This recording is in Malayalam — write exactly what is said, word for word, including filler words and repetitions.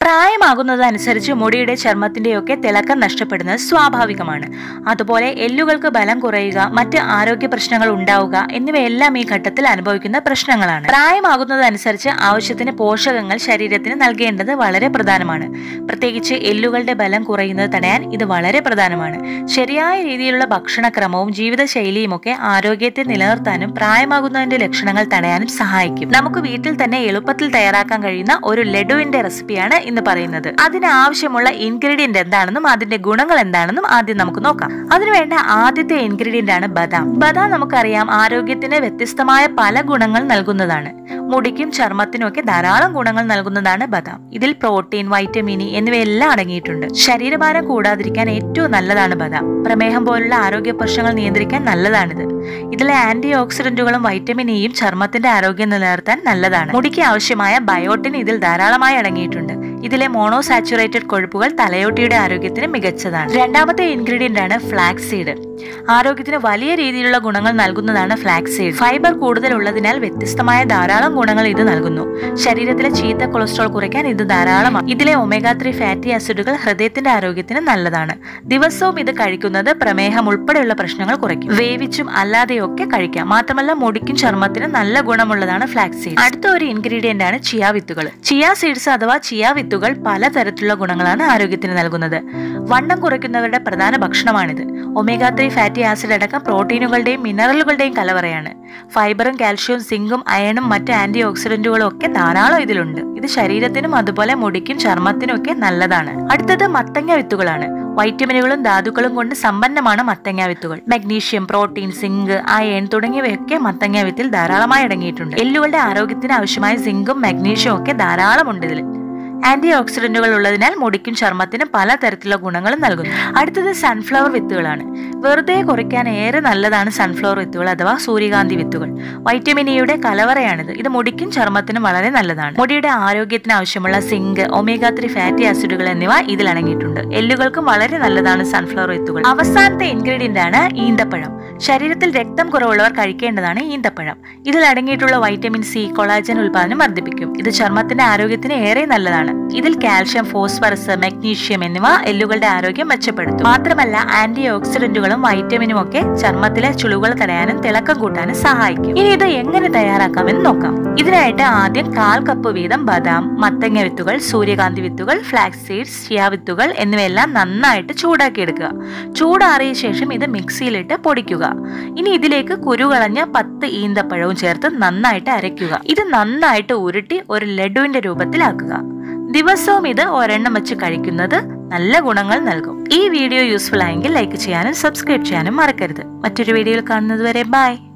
പ്രായമാകുന്നതനുസരിച്ച് മുടിയുടെ ചർമ്മത്തിന്റെയൊക്കെ തിളക്കം നഷ്ടപ്പെടുന്നത് സ്വാഭാവികമാണ്. അതുപോലെ എല്ലുകൾക്ക് ബലം കുറയുക, മറ്റ് ആരോഗ്യ പ്രശ്നങ്ങൾ ഉണ്ടാവുക എന്നിവയെല്ലാം ഈ ഘട്ടത്തിൽ അനുഭവിക്കുന്ന പ്രശ്നങ്ങളാണ്. പ്രായമാകുന്നതനുസരിച്ച് ആവശ്യത്തിന് പോഷകങ്ങൾ ശരീരത്തിന് നൽകേണ്ടത് വളരെ പ്രധാനമാണ്. പ്രത്യേകിച്ച് എല്ലുകളുടെ ബലം കുറയുന്നത് തടയാൻ ഇത് വളരെ പ്രധാനമാണ്. ശരിയായ രീതിയിലുള്ള ഭക്ഷണക്രമവും ജീവിതശൈലിയും ഒക്കെ ആരോഗ്യത്തെ നിലനിർത്താനും പ്രായമാകുന്നതിന്റെ ലക്ഷണങ്ങൾ തടയാനും സഹായിക്കും. നമുക്ക് വീട്ടിൽ തന്നെ എളുപ്പത്തിൽ തയ്യാറാക്കാൻ കഴിയുന്ന ഒരു ലഡുവിന്റെ റെസിപ്പിയാണ് ഇന്ന് പറയുന്നത്. അതിനാവശ്യമുള്ള ഇൻഗ്രീഡിയന്റ് എന്താണെന്നും അതിന്റെ ഗുണങ്ങൾ എന്താണെന്നും ആദ്യം നമുക്ക് നോക്കാം. അതിനുവേണ്ട ആദ്യത്തെ ഇൻഗ്രീഡിയന്റ് ആണ് ബദാം. ബദാം നമുക്കറിയാം ആരോഗ്യത്തിന് വ്യത്യസ്തമായ പല ഗുണങ്ങൾ നൽകുന്നതാണ്. മുടിക്കും ചർമ്മത്തിനും ഒക്കെ ധാരാളം ഗുണങ്ങൾ നൽകുന്നതാണ് ബദാം. ഇതിൽ പ്രോട്ടീൻ, വൈറ്റമിൻ ഇ എന്നിവയെല്ലാം അടങ്ങിയിട്ടുണ്ട്. ശരീരഭാരം കൂടാതിരിക്കാൻ ഏറ്റവും നല്ലതാണ് ബദാം. പ്രമേഹം പോലുള്ള ആരോഗ്യ പ്രശ്നങ്ങൾ നിയന്ത്രിക്കാൻ നല്ലതാണിത്. ഇതിലെ ആന്റി ഓക്സിഡന്റുകളും വൈറ്റമിൻ ഇയും ചർമ്മത്തിന്റെ ആരോഗ്യം നിലനിർത്താൻ നല്ലതാണ്. മുടിക്ക് ആവശ്യമായ ബയോട്ടിൻ ഇതിൽ ധാരാളമായി അടങ്ങിയിട്ടുണ്ട്. ഇതിലെ മോണോസാച്ചുറേറ്റഡ് കൊഴുപ്പുകൾ തലയോട്ടിയുടെ ആരോഗ്യത്തിന് മികച്ചതാണ്. രണ്ടാമത്തെ ഇൻഗ്രീഡിയന്റ് ആണ് ഫ്ലാക്സ് സീഡ്. ആരോഗ്യത്തിന് വലിയ രീതിയിലുള്ള ഗുണങ്ങൾ നൽകുന്നതാണ് ഫ്ലാക്സ് സീഡ്. ഫൈബർ കൂടുതൽ ഉള്ളതിനാൽ വ്യത്യസ്തമായ ധാരാളം ഗുണങ്ങൾ ഇത് നൽകുന്നു. ശരീരത്തിലെ ചീത്ത കൊളസ്ട്രോൾ കുറയ്ക്കാൻ ഇത് ധാരാളമാണ്. ഇതിലെ ഒമേഗ ത്രീ ഫാറ്റി ആസിഡുകൾ ഹൃദയത്തിന്റെ ആരോഗ്യത്തിന് നല്ലതാണ്. ദിവസവും ഇത് കഴിക്കുന്നത് പ്രമേഹം ഉൾപ്പെടെയുള്ള പ്രശ്നങ്ങൾ കുറയ്ക്കും. വേവിച്ചും അല്ലാതെയൊക്കെ കഴിക്കാം. മാത്രമല്ല മുടിക്കും ചർമ്മത്തിനും നല്ല ഗുണമുള്ളതാണ് ഫ്ലാക്സ് സീഡ്. അടുത്ത ഒരു ഇൻഗ്രീഡിയന്റ് ആണ് ചിയാ വിത്തുകൾ. ചിയാ സീഡ്സ് അഥവാ ചിയാ വിത്തുകൾ പലതരത്തിലുള്ള ഗുണങ്ങളാണ് ആരോഗ്യത്തിന് നൽകുന്നത്. വണ്ണം കുറയ്ക്കുന്നവരുടെ പ്രധാന ഭക്ഷണമാണിത്. ഒമേഗ ത്രീ ഫാറ്റി ആസിഡ് അടക്കം പ്രോട്ടീനുകളുടെയും മിനറലുകളുടെയും കലവറയാണ്. ഫൈബറും കാൽഷ്യവും സിങ്കും അയണും മറ്റ് ആന്റി ഓക്സിഡന്റുകളും ഒക്കെ ധാരാളം ഇതിലുണ്ട്. ഇത് ശരീരത്തിനും അതുപോലെ മുടിക്കും ചർമ്മത്തിനും ഒക്കെ നല്ലതാണ്. അടുത്തത് മത്തങ്ങ വിത്തുകളാണ്. വൈറ്റമിനുകളും ധാതുക്കളും കൊണ്ട് സമ്പന്നമാണ് മത്തങ്ങ വിത്തുകൾ. മഗ്നീഷ്യം, പ്രോട്ടീൻ, സിങ്ക്, അയൺ തുടങ്ങിയവയൊക്കെ മത്തങ്ങ വിത്തിൽ ധാരാളമായി അടങ്ങിയിട്ടുണ്ട്. എല്ലുകളുടെ ആരോഗ്യത്തിന് ആവശ്യമായ സിങ്കും മഗ്നീഷ്യവും ഒക്കെ ധാരാളമുണ്ട് ഇതിൽ. ആന്റി ഓക്സിഡന്റുകൾ ഉള്ളതിനാൽ മുടിക്കും ചർമ്മത്തിനും പലതരത്തിലുള്ള ഗുണങ്ങളും നൽകുന്നു. അടുത്തത് സൺഫ്ലവർ വിത്തുകളാണ്. വെറുതെ കുറയ്ക്കാൻ ഏറെ നല്ലതാണ് സൺഫ്ലവർ വിത്തുകൾ അഥവാ സൂര്യകാന്തി വിത്തുകൾ. വൈറ്റമിൻ ഇയുടെ കലവറയാണിത്. ഇത് മുടിക്കും ചർമ്മത്തിനും വളരെ നല്ലതാണ്. മുടിയുടെ ആരോഗ്യത്തിന് ആവശ്യമുള്ള സിങ്ക്, ഒമേഗ ത്രീ ഫാറ്റി ആസിഡുകൾ എന്നിവ ഇതിൽ അടങ്ങിയിട്ടുണ്ട്. എല്ലുകൾക്കും വളരെ നല്ലതാണ് സൺഫ്ലവർ വിത്തുകൾ. അവസാനത്തെ ഇൻഗ്രീഡിയന്റ് ആണ് ഈന്തപ്പഴം. ശരീരത്തിൽ രക്തം കുറവുള്ളവർ കഴിക്കേണ്ടതാണ് ഈന്തപ്പഴം. ഇതിൽ അടങ്ങിയിട്ടുള്ള വൈറ്റമിൻ സി കൊളാജൻ ഉൽപാദനം വർദ്ധിപ്പിക്കും. ഇത് ചർമ്മത്തിന്റെ ആരോഗ്യത്തിന് ഏറെ നല്ലതാണ്. ഇതിൽ കാൽഷ്യം, ഫോസ്ഫറസ്, മഗ്നീഷ്യം എന്നിവ എല്ലുകളുടെ ആരോഗ്യം മെച്ചപ്പെടുത്തും. മാത്രമല്ല ആന്റി ഓക്സിഡന്റുകളും വൈറ്റമിനും ഒക്കെ ചർമ്മത്തിലെ ചുളിവുകൾ തടയാനും തിളക്കം കൂട്ടാനും സഹായിക്കും. ഇനി ഇത് എങ്ങനെ തയ്യാറാക്കാമെന്ന് നോക്കാം. ഇതിനായിട്ട് ആദ്യം കാൽ കപ്പ് വീതം ബദാം, മത്തങ്ങ വിത്തുകൾ, സൂര്യകാന്തി വിത്തുകൾ, ഫ്ലാക്സ് സീഡ്സ്, ചിയാ വിത്തുകൾ എന്നിവയെല്ലാം നന്നായിട്ട് ചൂടാക്കി എടുക്കുക. ചൂടാറിയ ശേഷം ഇത് മിക്സിയിലിട്ട് പൊടിക്കുക. ഇനി ഇതിലേക്ക് കുരുകളഞ്ഞ പത്ത് ഈന്തപ്പഴവും ചേർത്ത് നന്നായിട്ട് അരയ്ക്കുക. ഇത് നന്നായിട്ട് ഉരുട്ടി ഒരു ലഡുവിന്റെ രൂപത്തിലാക്കുക. ദിവസവും ഇത് ഒരെണ്ണം വെച്ച് കഴിക്കുന്നത് നല്ല ഗുണങ്ങൾ നൽകും. ഈ വീഡിയോ യൂസ്ഫുൾ ആയെങ്കിൽ ലൈക്ക് ചെയ്യാനും സബ്സ്ക്രൈബ് ചെയ്യാനും മറക്കരുത്. മറ്റൊരു വീഡിയോയിൽ കാണുന്നത് വരെ ബൈ.